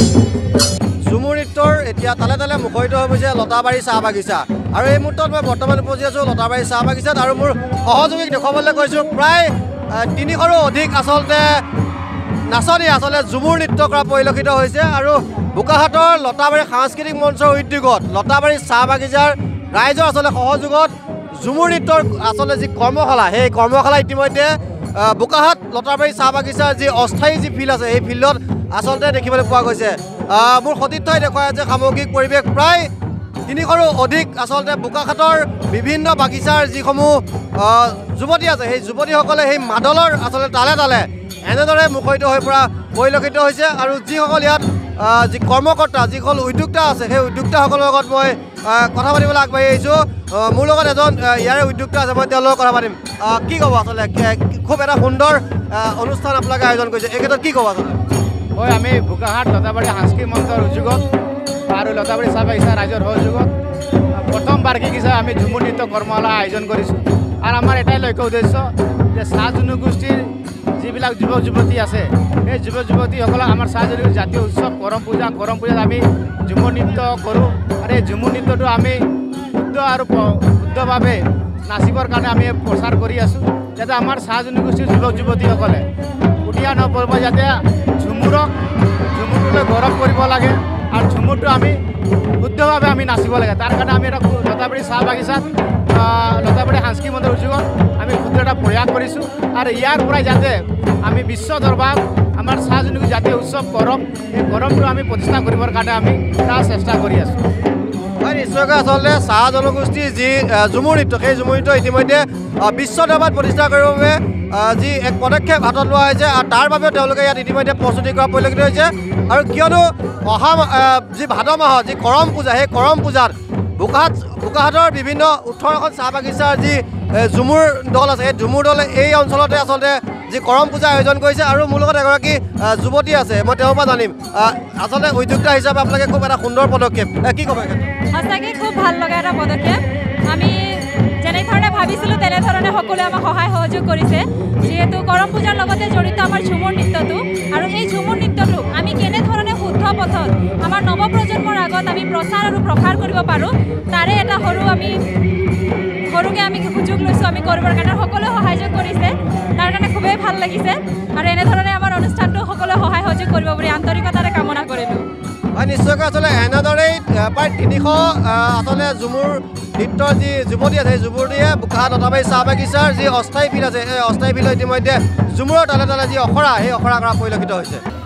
ঝুমুৰ নৃত্যৰ এতিয়া তালে তালে মুখৰিত হৈ গৈছে লতাবাৰী চাহ বাগিচা আৰু এই মুহূৰ্তত মই বৰ্তমান উপস্থিত আছোঁ লতাবাৰী চাহ বাগিচাত আৰু মোৰ সহযোগীক দেখুৱাবলৈ গৈছোঁ প্ৰায় 300ৰো অধিক আচলতে নাচনী আচলতে ঝুমুৰ নৃত্য কৰা পৰিলক্ষিত হৈছে আৰু বোকাখাটৰ লতাবাৰী সাংস্কৃতিক মঞ্চৰ উদ্যোগত লতাবাৰী চাহ বাগিচাৰ ৰাইজৰ আচলতে সহযোগত ঝুমুৰ নৃত্যৰ আচলতে যি কৰ্মশালা সেই কৰ্মশালা ইতিমধ্যে বোকাখাট লতাবাৰী চাহ বাগিচাৰ যি অস্থায়ী যি ফিল্ড আছে সেই ফিল্ডত আচলতে দেখিবলৈ পোৱা গৈছে মোৰ সতীৰ্থই দেখুৱাই যে সামগ্ৰিক পৰিৱেশ প্ৰায় 300ৰো অধিক আচলতে বোকাখাটৰ বিভিন্ন বাগিচাৰ যিসমূহ যুৱতী আছে সেই যুৱতীসকলে সেই মাদলৰ আচলতে তালে তালে এনেদৰে মুখৰিত হৈ পৰা পৰিলক্ষিত হৈছে আৰু যিসকল ইয়াত যি কৰ্মকৰ্তা যিসকল উদ্যোক্তা আছে সেই উদ্যোক্তাসকলৰ লগত মই কথা পাতিবলৈ আগবাঢ়ি আহিছোঁ মোৰ লগত এজন ইয়াৰে উদ্যোক্তা আছে মই তেওঁলোকৰ কথা পাতিম কি ক'ব আচলতে খুব এটা সুন্দৰ অনুষ্ঠান আপোনালোকে আয়োজন কৰিছে এই ক্ষেত্ৰত কি ক'ব আচলতে হয় আমি বোকাখাট লতাবাৰী সাংস্কৃতিক মঞ্চৰ উদ্যোগত আৰু লতাবাৰী চাহ বাগিচা ৰাইজৰ সহযোগত প্ৰথম বাৰ্ষিক হিচাপে আমি ঝুমুৰ নৃত্য কৰ্মশালা আয়োজন কৰিছোঁ আৰু আমাৰ এটাই লক্ষ্য উদ্দেশ্য যে চাহ জনগোষ্ঠীৰ যিবিলাক যুৱক যুৱতী আছে সেই যুৱক যুৱতীসকলক আমাৰ চাহ জনগোষ্ঠীৰ জাতীয় উৎসৱ কৰম পূজাত আমি ঝুমুৰ নৃত্য কৰোঁ আৰু এই ঝুমুৰ নৃত্যটো আমি শুদ্ধভাৱে নাচিবৰ কাৰণে আমি প্ৰচাৰ কৰি আছোঁ যাতে আমাৰ চাহ জনগোষ্ঠীৰ যুৱক যুৱতীসকলে উঠিয়া নপৰিব যাতে ঝুমুৰটোলৈ গৌৰৱ কৰিব লাগে আৰু ঝুমুৰটো আমি শুদ্ধভাৱে আমি নাচিব লাগে তাৰ কাৰণে আমি এটা লতাবাৰী চাহ বাগিচাত লতাবাৰী সাংস্কৃতিক মঞ্চৰ উদ্যোগত আমি শুদ্ধ এটা প্ৰয়াস কৰিছোঁ আৰু ইয়াৰ পৰাই যাতে আমি বিশ্ব দৰবাৰত আমাৰ চাহ জনগোষ্ঠীৰ জাতীয় উৎসৱ কৰম এই কৰমটো আমি প্ৰতিষ্ঠা কৰিবৰ কাৰণে আমি তাৰ চেষ্টা কৰি আছোঁ হয় নিশ্চয়কৈ আচলতে চাহ জনগোষ্ঠীৰ যি ঝুমুৰ নৃত্য সেই ঝুমুৰ নৃত্য ইতিমধ্যে বিশ্ব দৰবাৰত প্ৰতিষ্ঠা কৰিবৰ বাবে যি এক পদক্ষেপ হাতত লোৱা হৈছে আৰু তাৰ বাবেও তেওঁলোকে ইয়াত ইতিমধ্যে প্ৰস্তুতি কৰা পৰিলক্ষিত হৈছে আৰু কিয়নো অহা যি ভাদ মাহত যি কৰম পূজা সেই কৰম পূজাত বোকাখাটৰ বিভিন্ন 18খন চাহ বাগিচাৰ যি ঝুমুৰ দল আছে সেই ঝুমুৰ দলে এই অঞ্চলতে আচলতে যি কৰম পূজা আয়োজন কৰিছে আৰু মোৰ লগত এগৰাকী যুৱতী আছে মই তেওঁৰ পৰা জানিম আচলতে উদ্যোক্তা হিচাপে আপোনালোকে খুব এটা সুন্দৰ পদক্ষেপ কি ক'ব সঁচাকৈ খুব ভাল লগা এটা পদক্ষেপ আমি যেনেধৰণে ভাবিছিলোঁ তেনেধৰণে সকলোৱে আমাক সহায় সহযোগ কৰিছে যিহেতু কৰম পূজাৰ লগতে জড়িত আমাৰ ঝুমুৰ নৃত্যটো আৰু এই ঝুমুৰ নৃত্যটোক আমি কেনেধৰণে শুদ্ধ পথত আমাৰ নৱপ্ৰজন্মৰ আগত আমি প্ৰচাৰ আৰু প্ৰসাৰ কৰিব পাৰোঁ তাৰে এটা সৰুকৈ আমি সুযোগ লৈছোঁ আমি কৰিবৰ কাৰণে সকলোৱে সহায় কৰিছে তাৰ কাৰণে খুবেই ভাল লাগিছে আৰু এনেধৰণে আমাৰ অনুষ্ঠানটো সকলোৱে সহায় সহযোগ কৰিব বুলি আন্তৰিকতাৰে কামনা কৰিলোঁ হয় নিশ্চয়কৈ আচলতে এনেদৰেই প্ৰায় 300 আচলতে ঝুমুৰ নৃত্যৰ যি যুৱতী আছে সেই যুৱতীয়ে বোকাখাট লতাবাৰী চাহ বাগিচাৰ যি অস্থায়ী ফিল্ড আছে সেই অস্থায়ী ফিল্ডত ইতিমধ্যে ঝুমুৰৰ তালে তালে যি অখৰা সেই অখৰা কৰা পৰিলক্ষিত হৈছে